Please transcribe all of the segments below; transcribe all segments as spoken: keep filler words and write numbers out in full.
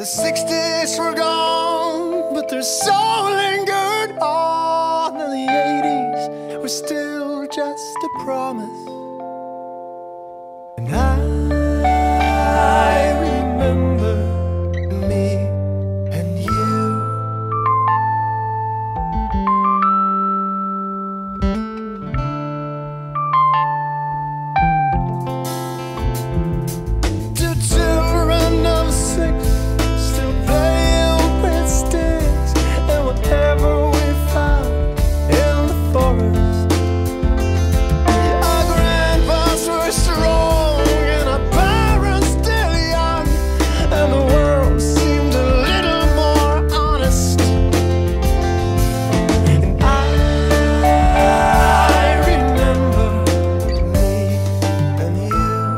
The sixties were gone, but their soul lingered on, and the eighties were still just a promise. And I, I remember me and you. Two children of six, still playing with sticks, and whatever we found in the forest. Our grandpas were strong and our parents still young, and the world seemed a little more honest. And I, I remember me and you.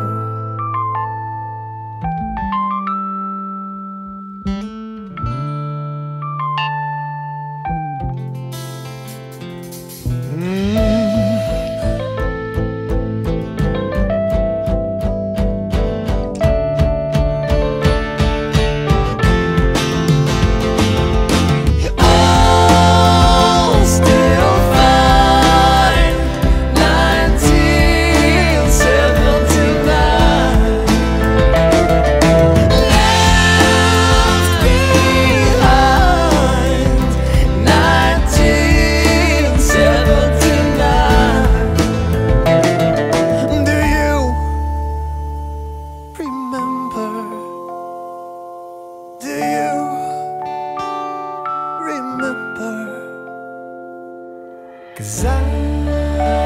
I'll still find nineteen seventy-nine left behind. nineteen seventy-nine. Do you remember? Do you remember? 'Cause I